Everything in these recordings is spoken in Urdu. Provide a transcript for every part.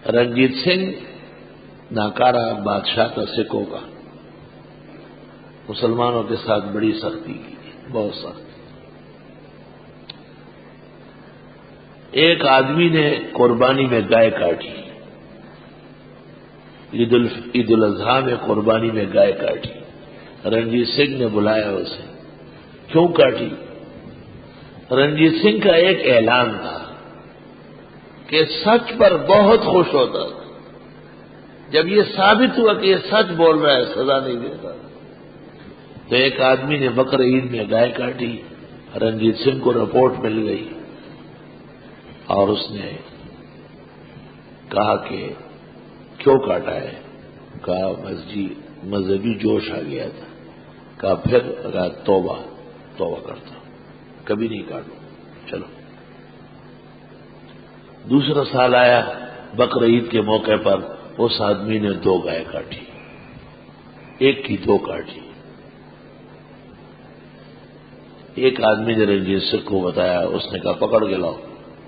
رنجیت سنگھ ناکارہ بادشاہ تھا سکھوں کا، مسلمانوں کے ساتھ بڑی سختی کی، بہت سخت۔ ایک آدمی نے قربانی میں گائے کاٹی، عید الاضحیٰ میں قربانی میں گائے کاٹی۔ رنجیت سنگھ نے بلایا اسے، کیوں کاٹی؟ رنجیت سنگھ کا ایک اعلان تھا کہ سچ پر بہت خوش ہوتا تھا، جب یہ ثابت ہوا کہ یہ سچ بول رہا ہے سزا نہیں دیتا۔ تو ایک آدمی نے بقر عید میں گائے کاٹی، رنجیت سنگھ کو رپورٹ مل گئی اور اس نے کہا کہ کیوں کاٹا ہے؟ کہا مذہبی جوش آ گیا تھا۔ کہا پھر کہا توبہ کرتا ہوں، کبھی نہیں کاٹوں، چلو۔ دوسرا سال آیا، بقر عید کے موقع پر اس آدمی نے 2 گائے کاٹی، ایک کی 2 کاٹی۔ ایک آدمی نے رنجیت سنگھ کو بتایا، اس نے کہا پکڑ کے لاؤ۔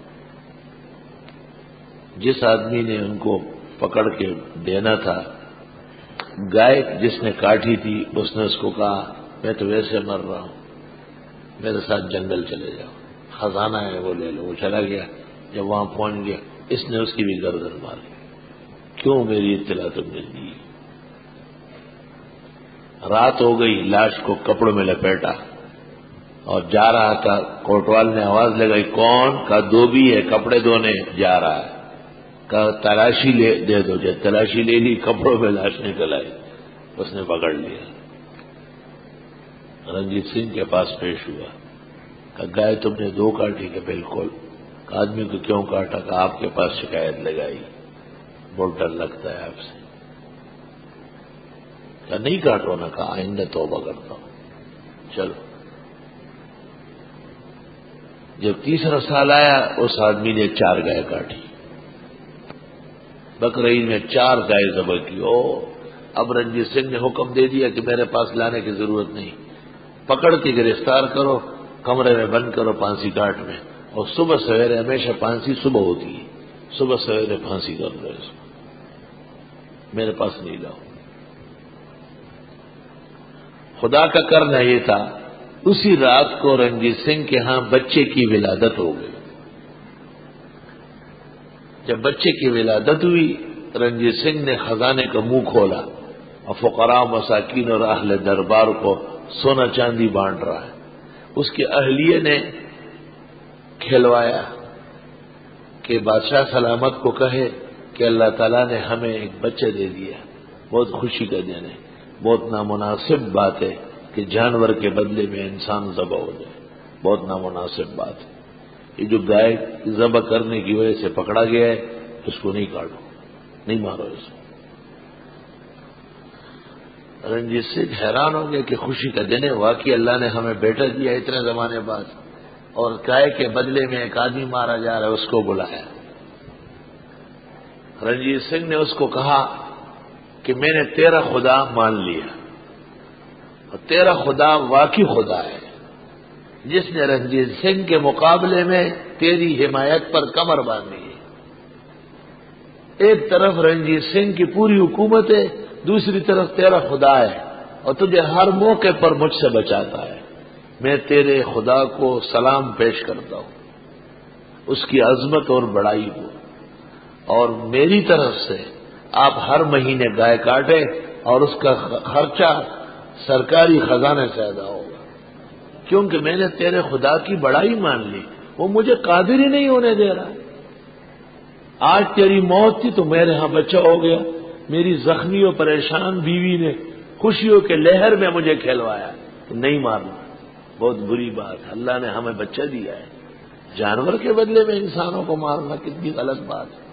جس آدمی نے ان کو پکڑ کے دینا تھا، گائے جس نے کاٹی تھی، اس نے اس کو کہا میں تو ویسے مر رہا ہوں، میرے ساتھ جنگل چلے جاؤ، خزانہ ہے وہ لے لو۔ وہ چلا گیا، جب وہاں پہنچ گیا اس نے اس کی بھی گردن ماری، کیوں میری اطلاع تم نے دی؟ رات ہو گئی، لاش کو کپڑوں میں لپیٹا اور جا رہا تھا، کوٹوال نے آواز لگائی، کون؟ کہا دھوبی ہے، کپڑے دھونے جا رہا ہے۔ کہا تلاشی دے دو، جب تلاشی لے لی، کپڑوں میں لاش نکل آئی، اس نے پکڑ لیا۔ رنجیت سنگھ کے پاس پیش ہوا، کہا گائے تم نے 2 کاٹی؟ کہ بالکل۔ کہا آدمی کو کیوں کاٹا؟ کہا آپ کے پاس شکایت لگائی، بہت ڈر لگتا ہے آپ سے۔ کہا نہیں کاٹو نا، کہا آئندہ توبہ کرتا ہوں، چلو۔ جب تیسرا سال آیا، اس آدمی نے 4 گائے کاٹی، بقر عید میں 4 گائے ذبح کی۔ اب رنجیت سنگھ نے حکم دے دیا کہ میرے پاس لانے کی ضرورت نہیں، پکڑ کے گرفتار کرو، کمرے میں بند کرو پھانسی گھاٹ میں، اور صبح سویرے، ہمیشہ پھانسی صبح ہوتی ہے، صبح سویرے پھانسی کر دو اس کو، میرے پاس نہیں لاؤ۔ خدا کا کرنا یہ تھا، اسی رات کو رنجیت سنگھ کے ہاں بچے کی ولادت ہو گئی۔ جب بچے کی ولادت ہوئی، رنجیت سنگھ نے خزانے کا منہ کھولا اور فقراء، مساکین اور اہل دربار کو سونا چاندی بانٹ رہا ہے۔ اس کی اہلیہ نے کھلوایا کہ بادشاہ سلامت کو کہے کہ اللہ تعالیٰ نے ہمیں ایک بچہ دے دیا، بہت خوشی کا دن ہے۔ بہت نامناسب بات ہے کہ جانور کے بدلے میں انسان ذبح ہو جائے، بہت نامناسب بات ہے۔ یہ جو گائے ذبح کرنے کی وجہ سے پکڑا گیا ہے، اس کو نہیں کاٹو، نہیں مارو اس کو۔ رنجیت سنگھ حیران ہو گیا کہ خوشی کا دن ہے، واقعی اللہ نے ہمیں بیٹا دیا اتنے زمانے بعد، اور گائے کے بدلے میں ایک آدمی مارا جا رہا ہے، اس کو بلایا۔ رنجیت سنگھ نے اس کو کہا کہ میں نے تیرا خدا مان لیا، اور تیرا خدا واقعی خدا ہے جس نے رنجیت سنگھ کے مقابلے میں تیری حمایت پر کمر باندھی ہے۔ ایک طرف رنجیت سنگھ کی پوری حکومت ہے، دوسری طرف تیرا خدا ہے، اور تجھے ہر موقع پر مجھ سے بچاتا ہے۔ میں تیرے خدا کو سلام پیش کرتا ہوں، اس کی عظمت اور بڑائی کو، اور میری طرف سے آپ ہر مہینے گائے کاٹے اور اس کا خرچہ سرکاری خزانے سے ادا ہوگا، کیونکہ میں نے تیرے خدا کی بڑائی مان لی، وہ مجھے قادر ہی نہیں ہونے دے رہا۔ آج تیری موت تھی تو میرے ہاں بچہ ہو گیا، میری زخمی و پریشان بیوی نے خوشیوں کے لہر میں مجھے کھلوایا، تو نہیں مارنا، بہت بری بات ہے۔ اللہ نے ہمیں بچہ دیا ہے، جانور کے بدلے میں انسانوں کو مارنا کتنی غلط بات ہے۔